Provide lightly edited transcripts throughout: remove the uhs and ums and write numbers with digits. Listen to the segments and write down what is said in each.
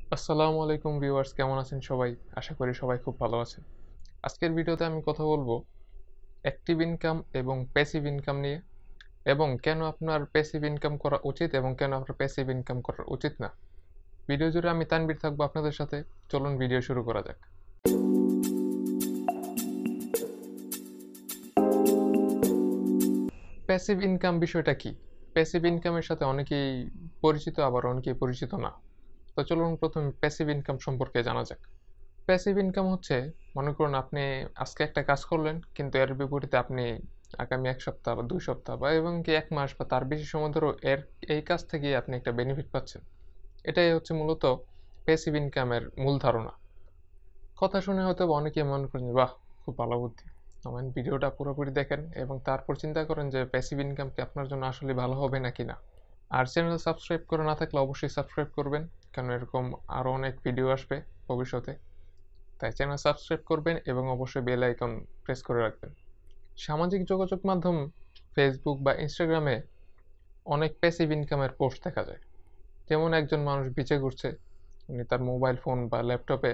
আসসালামু আলাইকুম ভিউয়ার্স, কেমন আছেন সবাই? আশা করি সবাই খুব ভালো আছেন। আজকের ভিডিওতে আমি কথা বলবো অ্যাক্টিভ ইনকাম এবং প্যাসিভ ইনকাম নিয়ে, এবং কেন আপনার প্যাসিভ ইনকাম করা উচিত এবং কেন আপনার প্যাসিভ ইনকাম করা উচিত না। ভিডিও জুড়ে আমি তানভীর থাকবো আপনাদের সাথে। চলুন ভিডিও শুরু করা যাক। প্যাসিভ ইনকাম বিষয়টা কি? প্যাসিভ ইনকামের সাথে অনেকেই পরিচিত, আবার অনেকেই পরিচিত না। তো চলুন প্রথমে প্যাসিভ ইনকাম সম্পর্কে জানা যাক। প্যাসিভ ইনকাম হচ্ছে, মনে করুন আপনি আজকে একটা কাজ করলেন, কিন্তু এর বিপরীতে আপনি আগামী ১ সপ্তাহ বা ২ সপ্তাহ বা এবং কি ১ মাস বা তার বেশি সময় ধরেও এই কাজ থেকেই আপনি একটা বেনিফিট পাচ্ছেন। এটাই হচ্ছে মূলত প্যাসিভ ইনকামের মূল ধারণা। কথা শুনে হয়তোবা অনেকেই মনে করেন যে, বাহ! খুব ভালো বুদ্ধি। আমার ভিডিওটা পুরোপুরি দেখেন এবং তারপর চিন্তা করেন যে প্যাসিভ ইনকাম কি আপনার জন্য আসলে ভালো হবে নাকি না। আর চ্যানেল সাবস্ক্রাইব করে না থাকলে অবশ্যই সাবস্ক্রাইব করবেন, কারণ এরকম আরও অনেক ভিডিও আসবে ভবিষ্যতে। তাই চ্যানেল সাবস্ক্রাইব করবেন এবং অবশ্যই বেল আইকন প্রেস করে রাখবেন। সামাজিক যোগাযোগ মাধ্যম ফেসবুক বা ইনস্টাগ্রামে অনেক প্যাসিভ ইনকামের পোস্ট দেখা যায়। যেমন একজন মানুষ বিচে ঘুরছে, উনি তার মোবাইল ফোন বা ল্যাপটপে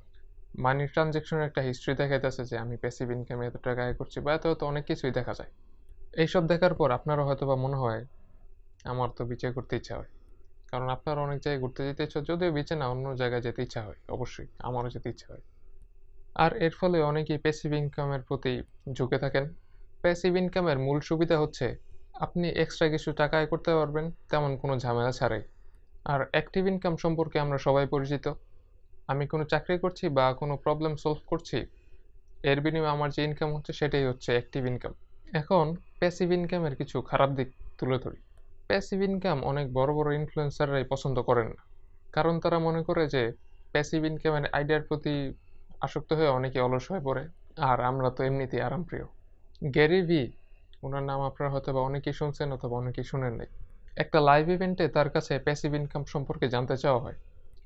মানি ট্রানজ্যাকশনের একটা হিস্ট্রি দেখাইতেছে যে আমি প্যাসিভ ইনকামে এত টাকা আয় করছি, বা এত অনেক কিছুই দেখা যায়। এইসব দেখার পর আপনারও হয়তো বা মনে হয় আমার তো বিচে ঘুরতে ইচ্ছা হয়, কারণ আপনার অনেক জায়গায় ঘুরতে যেতে ইচ্ছা হয়, যদিও বিচে না, অন্য জায়গায় যেতে ইচ্ছা হয়, অবশ্যই আমারও যেতে ইচ্ছা হয়। আর এর ফলে অনেকেই প্যাসিভ ইনকামের প্রতি ঝুঁকে থাকেন। প্যাসিভ ইনকামের মূল সুবিধা হচ্ছে আপনি এক্সট্রা কিছু টাকা আয় করতে পারবেন তেমন কোনো ঝামেলা ছাড়াই। আর অ্যাক্টিভ ইনকাম সম্পর্কে আমরা সবাই পরিচিত। আমি কোনো চাকরি করছি বা কোনো প্রবলেম সলভ করছি, এর বিনিময়ে আমার যে ইনকাম হচ্ছে সেটাই হচ্ছে অ্যাক্টিভ ইনকাম। এখন প্যাসিভ ইনকামের কিছু খারাপ দিক তুলে ধরি। প্যাসিভ ইনকাম অনেক বড় বড় ইনফ্লুয়েন্সাররাই পছন্দ করেন না, কারণ তারা মনে করে যে প্যাসিভ ইনকামের আইডিয়ার প্রতি আসক্ত হয়ে অনেকে অলস হয়ে পড়ে। আর আমরা তো এমনিতেই আরামপ্রিয়। গ্যারি ভি, ওনার নাম আপনারা হয়তো বা অনেকেই শুনছেন অথবা অনেকেই শুনেন নাই। একটা লাইভ ইভেন্টে তার কাছে প্যাসিভ ইনকাম সম্পর্কে জানতে চাওয়া হয়,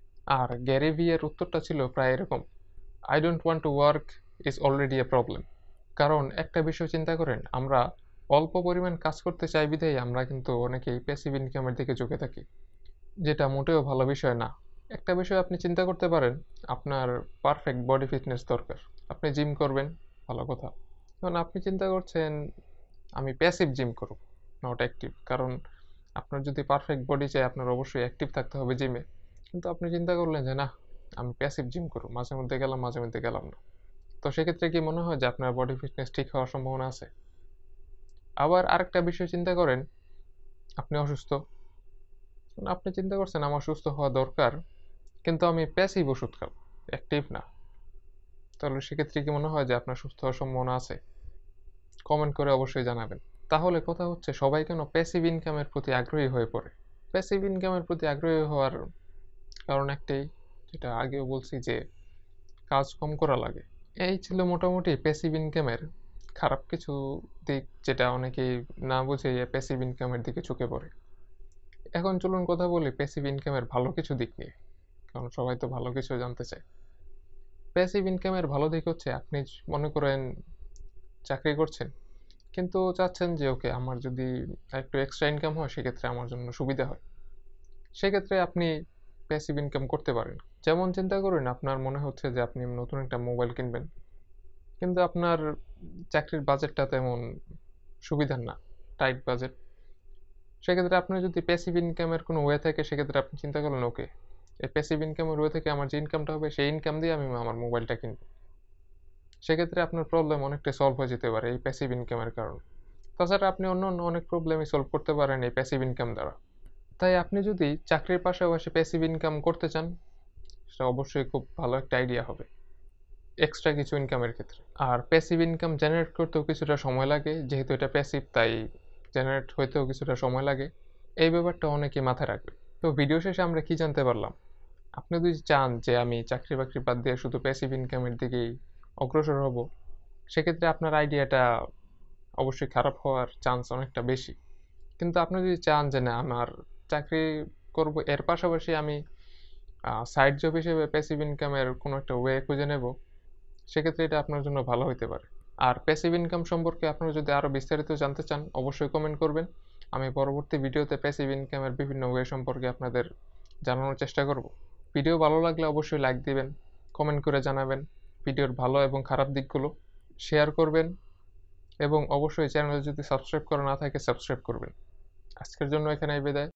আর গ্যারি ভি এর উত্তরটা ছিল প্রায় এরকম: I don't want to work is already a problem. কারণ একটা বিষয় চিন্তা করেন, আমরা অল্প পরিমাণ কাজ করতে চাই বিধায় আমরা কিন্তু অনেকেই প্যাসিভ ইনকামের দিকে ঝুঁকে থাকি, যেটা মোটেও ভালো বিষয় না। একটা বিষয় আপনি চিন্তা করতে পারেন, আপনার পারফেক্ট বডি ফিটনেস দরকার। আপনি জিম করবেন, ভালো কথা। এখন আপনি চিন্তা করছেন আমি প্যাসিভ জিম করব, নট অ্যাক্টিভ। কারণ আপনার যদি পারফেক্ট বডি চাই, আপনার অবশ্যই অ্যাক্টিভ থাকতে হবে জিমে। কিন্তু আপনি চিন্তা করলেন যে না, আমি প্যাসিভ জিম করব, মাঝে মধ্যে গেলাম মাঝে মধ্যে গেলাম না। তো সেক্ষেত্রে কি মনে হয় যে আপনার বডি ফিটনেস ঠিক হওয়ার সম্ভাবনা আছে? আবার আরেকটা বিষয় চিন্তা করেন, আপনি অসুস্থ। আপনি চিন্তা করছেন আমার সুস্থ হওয়া দরকার, কিন্তু আমি প্যাসিভ ওষুধ খাবো, অ্যাক্টিভ না। তাহলে সেক্ষেত্রে কি মনে হয় যে আপনার সুস্থ হওয়ার সম্ভাবনা আছে? কমেন্ট করে অবশ্যই জানাবেন। তাহলে কথা হচ্ছে, সবাই কেন প্যাসিভ ইনকামের প্রতি আগ্রহী হয়ে পড়ে? প্যাসিভ ইনকামের প্রতি আগ্রহী হওয়ার কারণ একটাই, যেটা আগেও বলছি, যে কাজ কম করা লাগে। এই ছিল মোটামুটি প্যাসিভ ইনকামের খারাপ কিছু দিক, যেটা অনেকেই না বুঝে প্যাসিভ ইনকামের দিকে ঝুঁকে পড়ে। এখন চলুন কথা বলি প্যাসিভ ইনকামের ভালো কিছু দিক নিয়ে, কারণ সবাই তো ভালো কিছু জানতে চায়। প্যাসিভ ইনকামের ভালো দিক হচ্ছে, আপনি মনে করেন চাকরি করছেন, কিন্তু চাচ্ছেন যে ওকে আমার যদি একটু এক্সট্রা ইনকাম হয় সেক্ষেত্রে আমার জন্য সুবিধা হয়। সেক্ষেত্রে আপনি প্যাসিভ ইনকাম করতে পারেন। যেমন চিন্তা করুন, আপনার মনে হচ্ছে যে আপনি নতুন একটা মোবাইল কিনবেন, কিন্তু আপনার চাকরির বাজেটটা তেমন সুবিধার না, টাইট বাজেট। সেক্ষেত্রে আপনার যদি প্যাসিভ ইনকামের কোনো ওয়ে থাকে, সেক্ষেত্রে আপনি চিন্তা করলেন ওকে, এই প্যাসিভ ইনকামের ওয়ে থেকে আমার যে ইনকামটা হবে সেই ইনকাম দিয়ে আমি আমার মোবাইলটা কিনবো। সেক্ষেত্রে আপনার প্রবলেম অনেকটা সলভ হয়ে যেতে পারে এই প্যাসিভ ইনকামের কারণে। তাছাড়া আপনি অন্য অন্য অনেক প্রবলেমই সলভ করতে পারেন এই প্যাসিভ ইনকাম দ্বারা। তাই আপনি যদি চাকরির পাশাপাশি প্যাসিভ ইনকাম করতে চান, সেটা অবশ্যই খুব ভালো একটা আইডিয়া হবে এক্সট্রা কিছু ইনকামের ক্ষেত্রে। আর প্যাসিভ ইনকাম জেনারেট করতেও কিছুটা সময় লাগে, যেহেতু এটা প্যাসিভ তাই জেনারেট হইতেও কিছুটা সময় লাগে। এই ব্যাপারটা অনেকেই মাথায় রাখবে। তো ভিডিও শেষে আমরা কি জানতে পারলাম? আপনি যদি চান যে আমি চাকরি বাকরি বাদ দিয়ে শুধু প্যাসিভ ইনকামের দিকেই অগ্রসর হব, সেক্ষেত্রে আপনার আইডিয়াটা অবশ্যই খারাপ হওয়ার চান্স অনেকটা বেশি। কিন্তু আপনি যদি চান যে না, আমার চাকরি করব, এর পাশাপাশি আমি সাইড জব হিসেবে প্যাসিভ ইনকামের কোনো একটা ওয়ে খুঁজে নেব, সেক্ষেত্রে এটা আপনার জন্য ভালো হতে পারে। আর প্যাসিভ ইনকাম সম্পর্কে আপনারা যদি আরও বিস্তারিত জানতে চান, অবশ্যই কমেন্ট করবেন। আমি পরবর্তী ভিডিওতে প্যাসিভ ইনকামের বিভিন্ন ওয়ে সম্পর্কে আপনাদের জানানোর চেষ্টা করব। ভিডিও ভালো লাগলে অবশ্যই লাইক দিবেন, কমেন্ট করে জানাবেন ভিডিওর ভালো এবং খারাপ দিকগুলো, শেয়ার করবেন এবং অবশ্যই চ্যানেলে যদি সাবস্ক্রাইব করা না থাকে সাবস্ক্রাইব করবেন। আজকের জন্য এখানেই বিদায়।